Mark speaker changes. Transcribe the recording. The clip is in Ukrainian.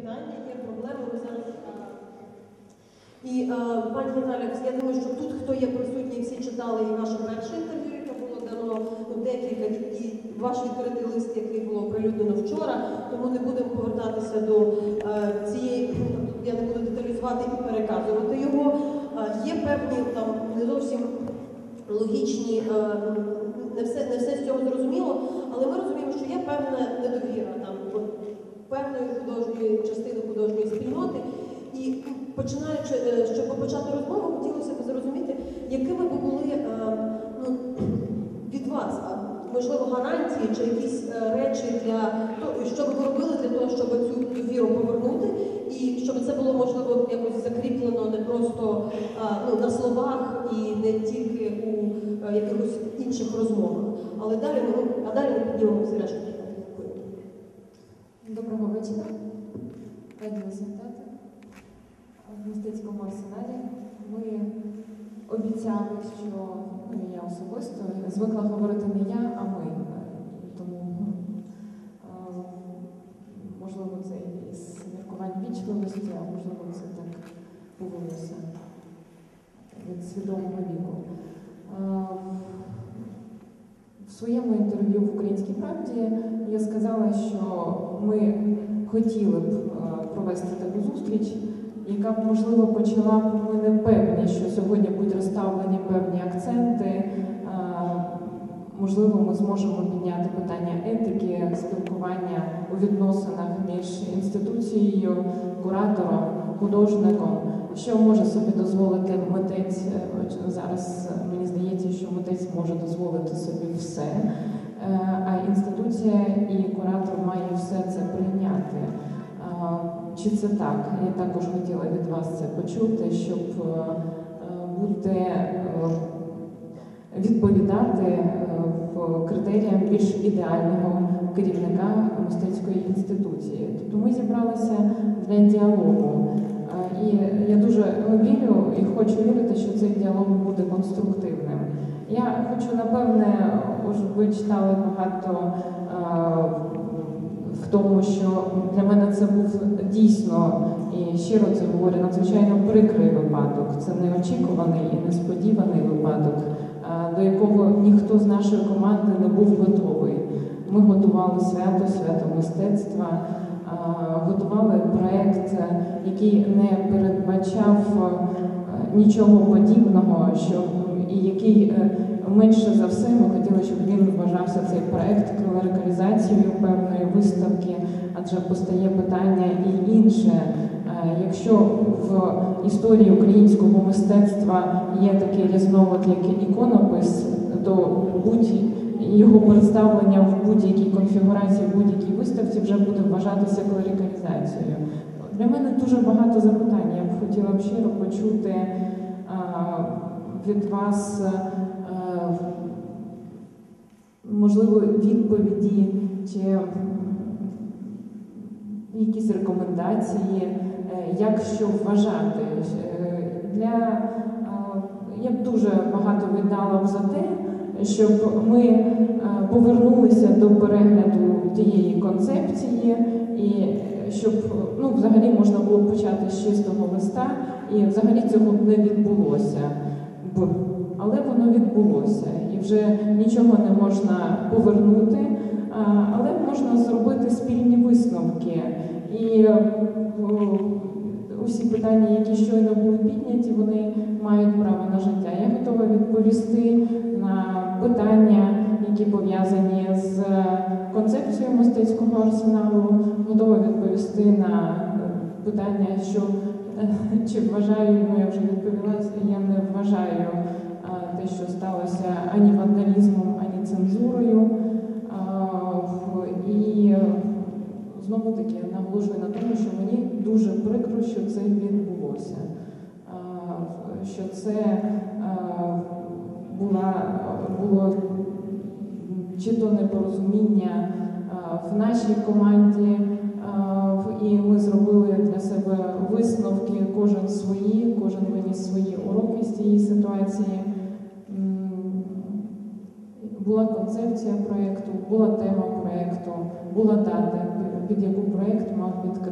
Speaker 1: питання, є проблеми. Ми зараз... І, пані Наталя, я думаю, що тут, хто є присутній, всі читали і ваше перше інтерв'ю, яке було дано декілька, і ваш відкритий лист, який було оприлюднено вчора, тому не будемо повертатися до цієї, я не буду деталізувати і переказувати його. Є певні там не зовсім логічні, не все з цього зрозуміло, але ми розуміємо, що є певна недовіра там, певної художньої частини художньої спільноти. І починаючи, щоб почати розмову, хотілося б зрозуміти, якими б були від вас, можливо, гарантії чи якісь речі, що ви робили для того, щоб цю довіру повернути, і щоб це було, можливо, якось закріплено не просто на словах і не тільки у якихось інших розмовах. Але далі ми піднімемо всі решту.
Speaker 2: Доброго вечора. Раді вас вітати. В мистецькому арсеналі ми обіцяли, що я особисто звикла говорити не я, а ми. Тому, можливо, це із міркувань вічливості, а можливо, це так повелося від свідомого віку. В своєму інтерв'ю в «Українській правді» я сказала, що ми хотіли б провести таку зустріч, яка б, можливо, почала б, ми не певні, що сьогодні будуть розставлені певні акценти. Можливо, ми зможемо підняти питання етики, спілкування у відносинах між інституцією, куратором, художником. Що може собі дозволити митець? Зараз мені здається, що митець може дозволити собі все, а інституція і куратор має все це прийняти. Чи це так? Я також хотіла від вас це почути, щоб бути, відповідати в критеріям більш ідеального керівника мистецької інституції. Тобто ми зібралися для діалогу. І я дуже вірю і хочу вірити, що цей діалог буде конструктивним. Я хочу, напевне, ви читали багато в тому, що для мене це був дійсно, і щиро це говорю, надзвичайно прикрий випадок. Це неочікуваний і несподіваний випадок, до якого ніхто з нашої команди не був готовий. Ми готували свято мистецтва, готували проєкт, який не передбачав нічого подібного, і який менше за все ми хотіли, щоб він вважався цей проєкт клерикалізацією певної виставки, адже постає питання і інше. Якщо в історії українського мистецтва є такий різновид, як іконопис, то його представлення в будь-якій конфігурації, в будь-якій виставці вже буде вважатися клерикалізацією. Для мене дуже багато запитань. Я б хотіла щиро почути від вас, можливо, відповіді чи якісь рекомендації, як що вважати. Я б дуже багато віддала б за те, щоб ми повернулися до перегляду тієї концепції, і щоб взагалі можна було почати з чистого листа, і взагалі цього б не відбулося. Але воно відбулося, і вже нічого не можна повернути, але можна зробити спільні висновки. І усі питання, які щойно були підняті, вони мають право на життя. Я готова відповісти на питання, які пов'язані з концепцією мистецького арсеналу, готова відповісти на питання, що чи вважаю, я вже відповіла, я не вважаю те, що сталося ані вандалізмом, ані цензурою. І знову-таки наголошую на тому, що мені дуже прикро, що це відбулося. Що це було чи то непорозуміння в нашій команді, і ми зробили для себе висновки, кожен виніс свої уроки з цієї ситуації. Була концепція проєкту, була тема проєкту, була дата, під яку проєкт мав відкрити.